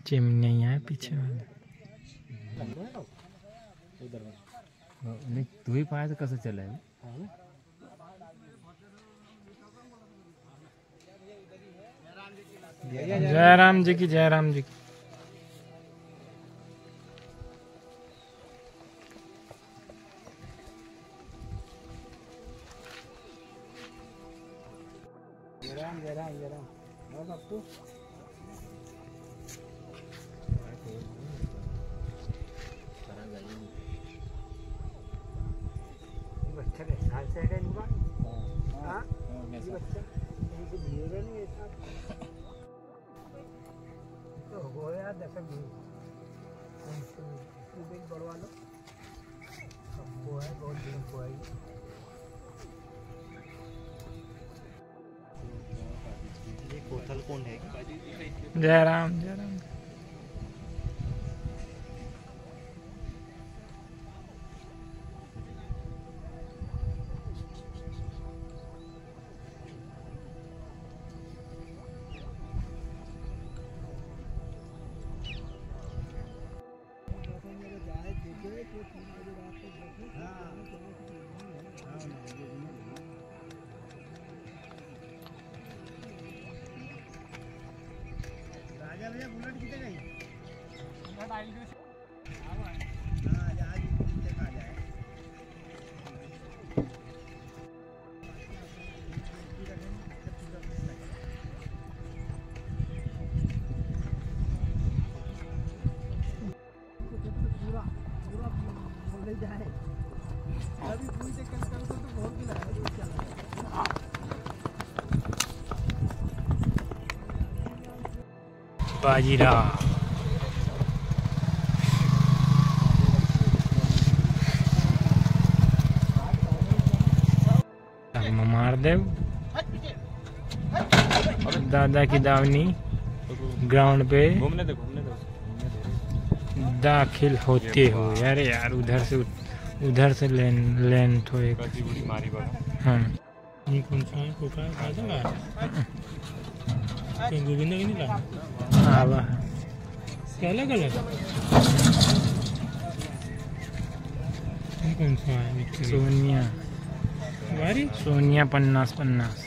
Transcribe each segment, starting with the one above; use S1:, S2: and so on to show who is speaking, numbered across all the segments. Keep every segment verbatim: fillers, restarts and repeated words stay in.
S1: Chimney नहीं है पीछे वाले।
S2: नहीं तू ही पाया तो कैसे चला है?
S1: जय राम जी की, जय राम जी की।
S3: जय राम जय राम जय राम। और बापू बच्चा के साथ से है इनका। हाँ ये बच्चा इनसे बिहेवियर नहीं ऐसा तो हो यार। जैसा भी बिल बढ़वा लो। वो है बहुत दिन को है। ये कोथल कौन है?
S1: जय राम जय राम।
S3: राजा भैया बुलेट कितने गई? पूरा पूरा बोले जाए अभी पूरी से कल कल तो बहुत गिला है।
S1: बाजीराव मारदेव दादा की दावनी ग्राउंड पे
S2: घूमने दे घूमने दे
S1: दाखिल होते हो। यार यार उधर से उधर से लेन लेन तो एक
S2: मारी बड़ा।
S1: हाँ ये कौन सा है? कोका है? काजा का है? कहीं गोविंदा की नहीं ला? हाँ वाह क्या अलग अलग ये कौन सा है? सोनिया वारी सोनिया पन्नास पन्नास।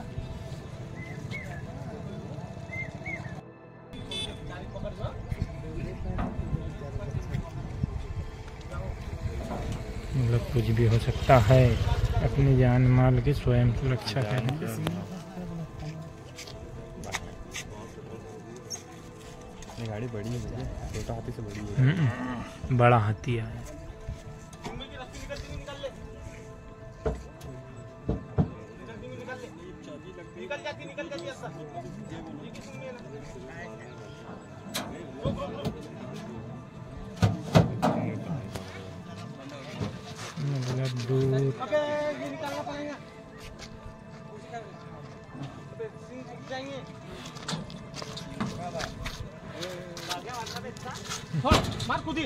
S1: मतलब कुछ भी हो सकता है। अपनी जान माल की स्वयं सुरक्षा करें।
S2: गाड़ी बड़ी है भैया, छोटा हाथी से बड़ी है।
S1: बड़ा हाथी है। मतलब दूर
S3: मार कूदी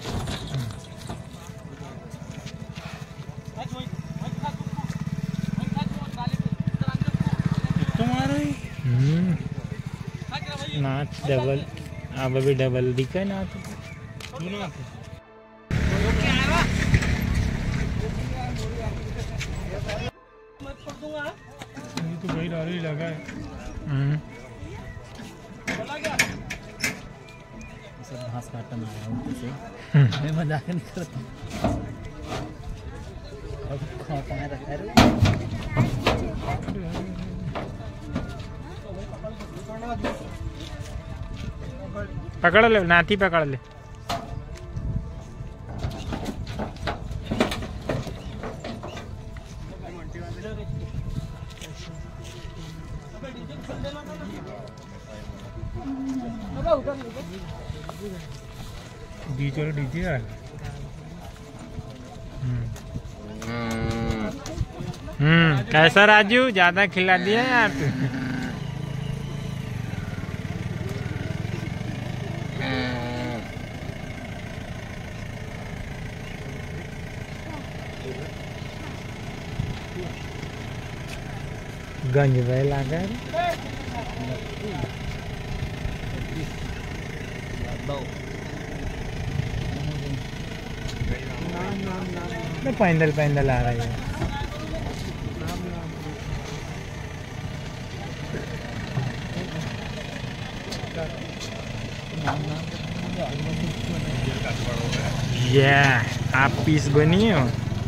S1: तुम्हारे नाच डबल अब अभी डबल दिखा है नाच ये तो भाई डाली लगा है।
S2: सब घास काटने में आया हूँ से मैं मजाक नहीं करता। अब खाता है रखा है।
S1: पकड़ ले नाती पकड़ ले। डी चलो डीजे यार। हम्म कैसा राजू ज्यादा खिला दिया यार तू। गंज बैल आ गए। तो पैदल पैदल आ रही है। ये आप पीस बनी हो।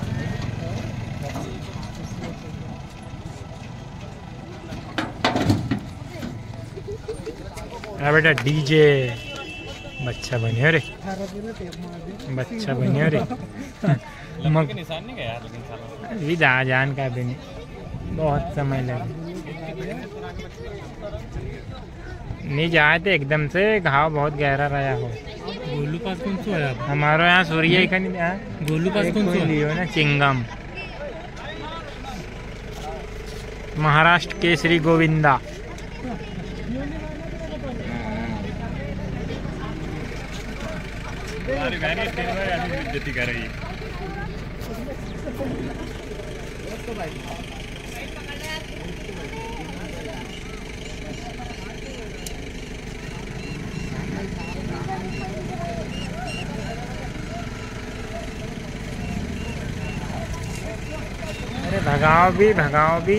S1: अरे बेटा डीजे बच्चा बने रे, बच्चा बने रे। मग
S2: निशान नहीं गया लेकिन साला
S1: अभी जा जान का भी नहीं, बहुत समय लगे नहीं जाए थे एकदम से, घाव बहुत गहरा रहा हो।
S3: गोलू पास कौन सा है?
S1: हमारे यहाँ सूर्य ही नहीं यहाँ
S3: गोलू पास कौन सा
S1: लियो ना चिंगम, महाराष्ट्र केसरी गोविंदा।
S2: अरे गाड़ी तेरे भाई आदमी इज्जत कर रही है।
S1: अरे भगाओ भी भगाओ भी।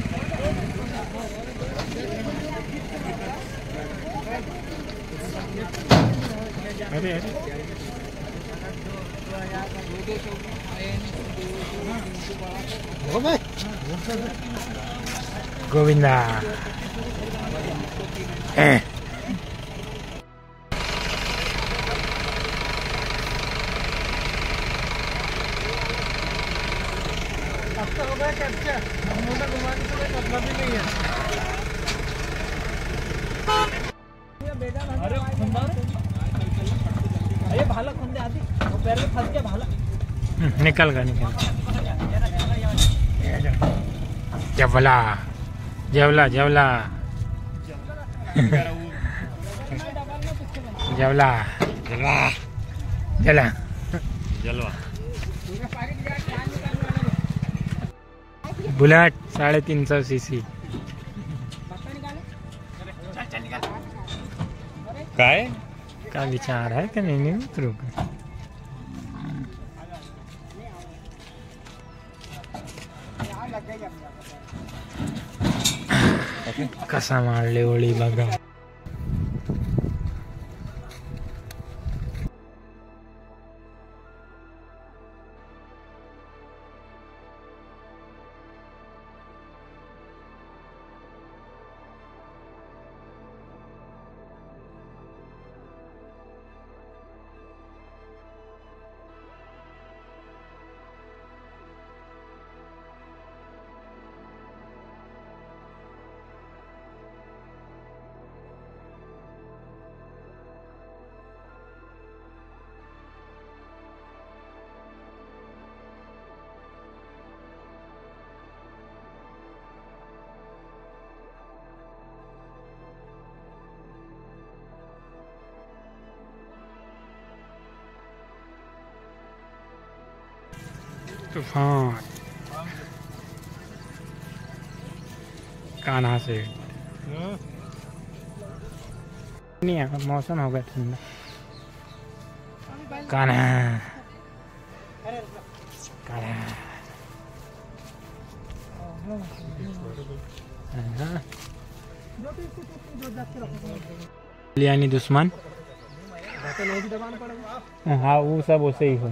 S1: अरे अरे गोविंदा eh.
S3: हो गया कैप्चर, मोटा घुमाने से कोई मतलब ही नहीं है। अरे खुंदा, अरे भाला खुंदे आती, वो पैर में फंस गया भाला।
S1: निकल गया निकल जवला जवला जवला जवला जला जला
S2: जलवा
S1: बुलेट साढ़े तीन सौ सीसी
S2: काय
S1: का विचार है कि नहीं नहीं उतरू कसा मारले ओळी बघा। तूफान कान्हा से नहीं है, मौसम हो गया ठंडा। कान्हा कान्हा यानी दुश्मन हाँ वो सब वैसे ही हो।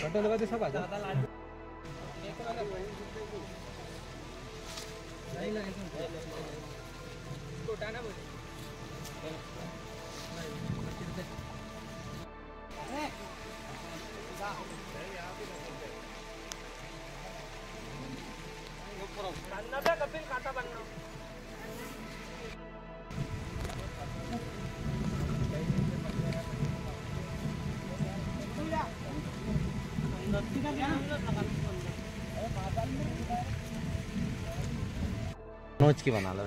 S2: नोच की बना लो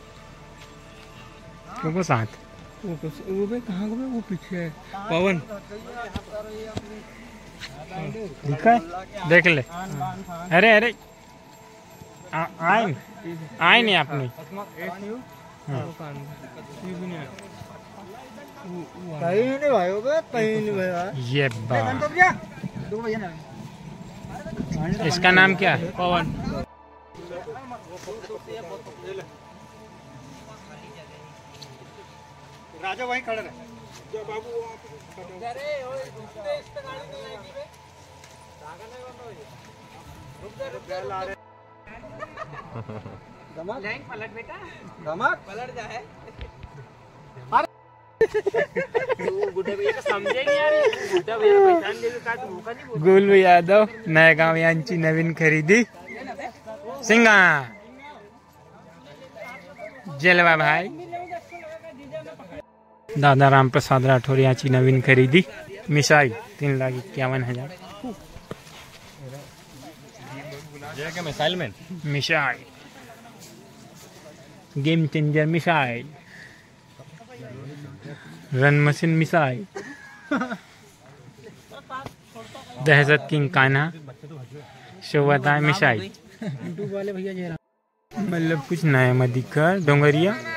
S1: वो साथ
S3: वो वो भी कहाँ को वो पीछे है पवन
S1: दिखा है? देख ले। अरे अरे आए आए नहीं आपने।
S3: कहीं नहीं भाई होगा, कहीं नहीं भाई।
S1: ये बात, इसका नाम क्या है? पवन।
S3: राजा वहीं खड़ा है। पलट बेटा, पलट जाए।
S1: गुल यादव नयगाव यांची नवीन खरेदी सिंगा जलवा भाई। दादा राम प्रसाद राठौर यांची नवीन खरेदी मिसाई तीन लाख इक्यावन हजार।
S2: मिसाइल मैन
S1: मिसाई game changer missile run machine missile दहशत किंग कान्हा शोभता मिसाइल। मतलब कुछ नया मत दिखा डोंगरिया